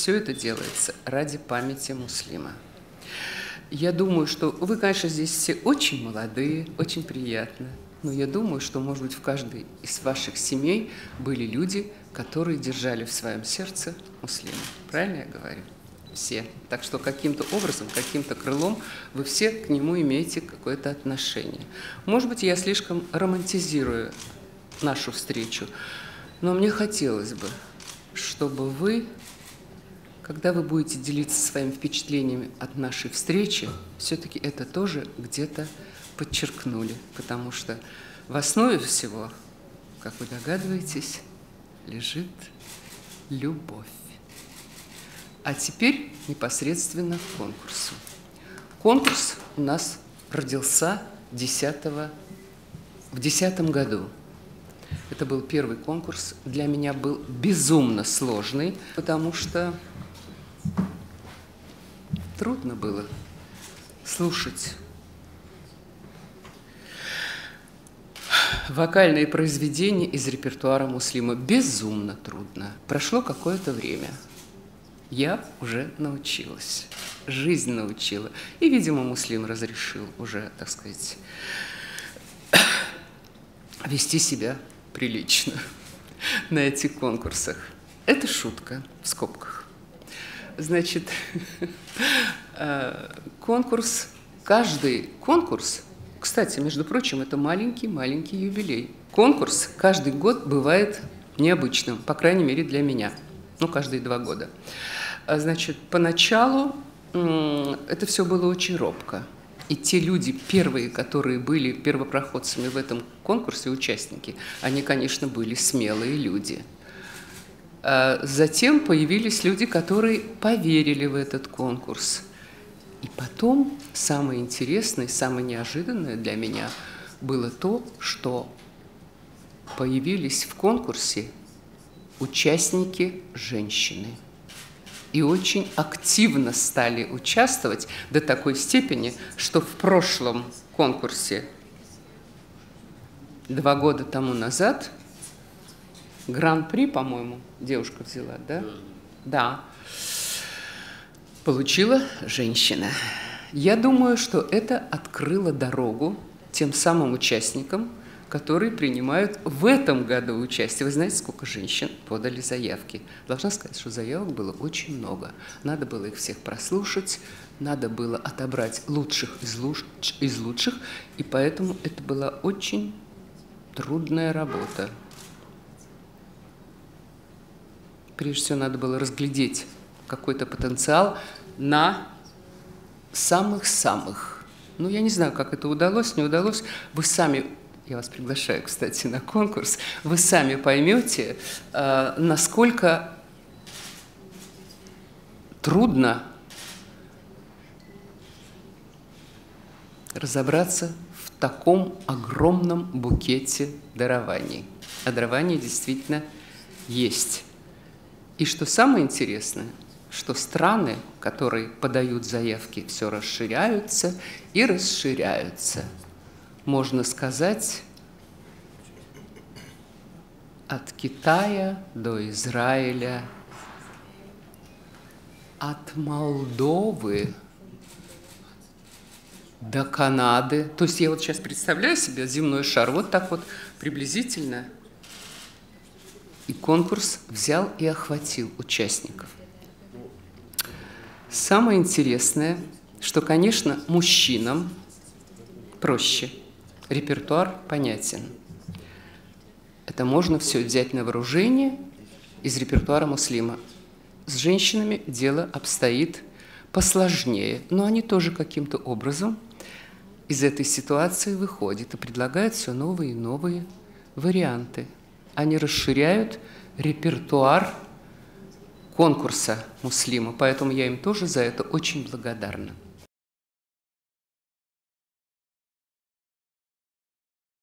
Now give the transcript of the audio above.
все это делается ради памяти Муслима. Я думаю, что вы, конечно, здесь все очень молодые, очень приятно. Но я думаю, что, может быть, в каждой из ваших семей были люди, которые держали в своем сердце Муслима. Правильно я говорю? Все. Так что каким-то образом, каким-то крылом вы все к нему имеете какое-то отношение. Может быть, я слишком романтизирую нашу встречу, но мне хотелось бы, чтобы вы, когда вы будете делиться своими впечатлениями от нашей встречи, все-таки это тоже где-то подчеркнули, потому что в основе всего, как вы догадываетесь, лежит любовь. А теперь непосредственно к конкурсу. Конкурс у нас родился в 2010 году. Это был первый конкурс. Для меня был безумно сложный, потому что трудно было слушать вокальные произведения из репертуара Муслима. Безумно трудно. Прошло какое-то время. Я уже научилась. Жизнь научила. И, видимо, Муслим разрешил уже, так сказать, вести себя прилично на этих конкурсах. Это шутка в скобках. Значит, каждый конкурс, кстати, между прочим, это маленький-маленький юбилей. Конкурс каждый год бывает необычным, по крайней мере, для меня. Ну, каждые 2 года. Значит, поначалу это все было очень робко. И те люди, первые, которые были первопроходцами в этом конкурсе, участники, они, конечно, были смелые люди. Затем появились люди, которые поверили в этот конкурс. И потом самое интересное, самое неожиданное для меня было то, что появились в конкурсе участники женщины. И очень активно стали участвовать до такой степени, что в прошлом конкурсе 2 года тому назад гран-при, по-моему, девушка взяла, да? Да. Получила женщина. Я думаю, что это открыло дорогу тем самым участникам, которые принимают в этом году участие. Вы знаете, сколько женщин подали заявки? Должна сказать, что заявок было очень много. Надо было их всех прослушать, надо было отобрать лучших из лучших, и поэтому это была очень трудная работа. Прежде всего, надо было разглядеть какой-то потенциал на самых-самых. Ну, я не знаю, как это удалось, не удалось. Вы сами... Я вас приглашаю, кстати, на конкурс. Вы сами поймете, насколько трудно разобраться в таком огромном букете дарований. А дарования действительно есть. И что самое интересное, что страны, которые подают заявки, все расширяются и расширяются. Можно сказать, от Китая до Израиля, от Молдовы до Канады. То есть я вот сейчас представляю себе земной шар вот так вот приблизительно. И конкурс взял и охватил участников. Самое интересное, что, конечно, мужчинам проще. Репертуар понятен. Это можно все взять на вооружение из репертуара Муслима. С женщинами дело обстоит посложнее, но они тоже каким-то образом из этой ситуации выходят и предлагают все новые и новые варианты. Они расширяют репертуар конкурса Муслима, поэтому я им тоже за это очень благодарна.